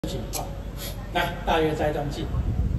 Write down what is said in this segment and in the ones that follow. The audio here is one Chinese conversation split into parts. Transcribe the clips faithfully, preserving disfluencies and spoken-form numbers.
好，来，大约在登记。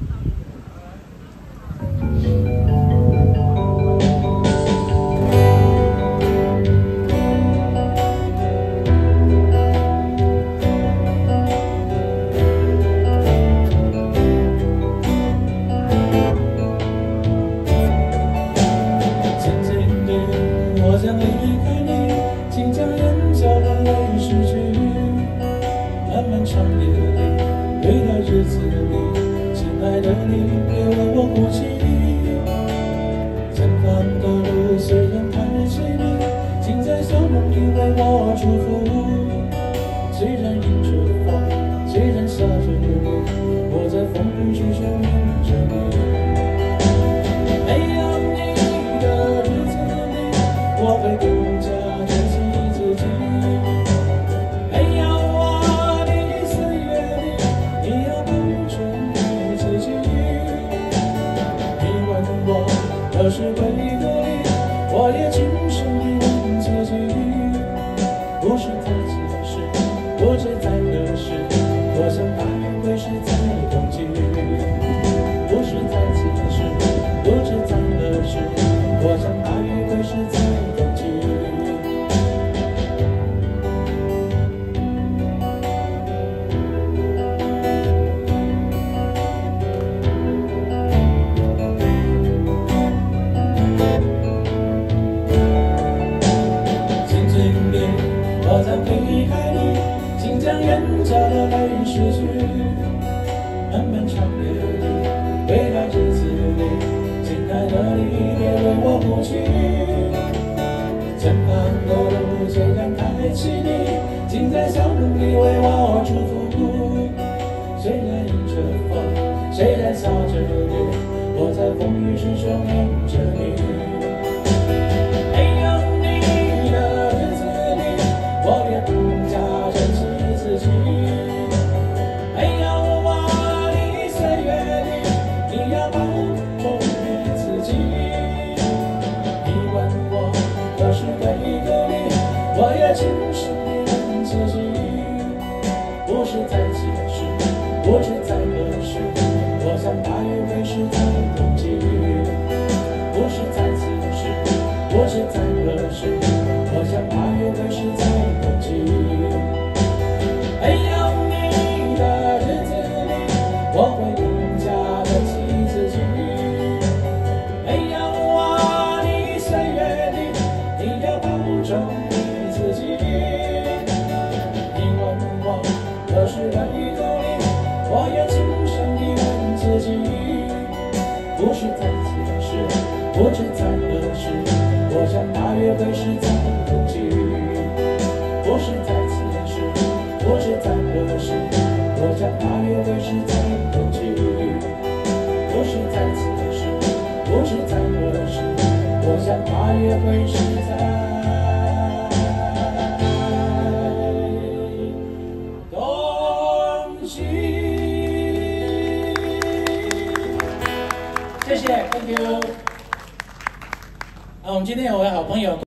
渐渐地，我想离开你，请将眼角的泪拭去。漫漫长夜里，未来日子里，亲爱的你，别为我哭泣。前方的路虽然太凄迷，请在笑容里为我祝福。虽然迎着风，虽然下着雨，我在风雨之中迎着你。没有你的日子里，我会更加珍惜自己。没有我的岁月里，你要保重你自己。你问我何时会隔离，我也轻声地问自己。不是在此时，不是在何时，我想大约会是在冬季。不是在此时，不知在何时，我想大约会是在冬季。渐渐地，我将离开你，请将眼角的泪拭去。漫漫长夜里，未来日子里，亲爱的你，别为我哭泣。前方的路虽然太凄迷，请在笑容里为我祝福。虽然迎着风，虽然下着雨，我在风雨之中迎着你。没有你的日子里，我也更加珍惜自己。没有我的岁月里，你要保重你自己。你问我何时会隔离，我也轻声地问自己。不是在此时，不知在何时，我想大约会是在冬季。不是在此时，不知在何时，我想大约会是在冬季。没有你的日子里，我会更加珍惜自己。没有我的岁月里，你要保重你自己。你问我何时会隔离，我也轻声地问自己。不是在此时，不知在何时，我想大约会是在冬季。不是在此时，不知在何时，我想大约会是在冬季。不是在此时，不知在何时，我想大约会是在冬季。 谢谢 ，Thank you。啊，我们今天有位好朋友。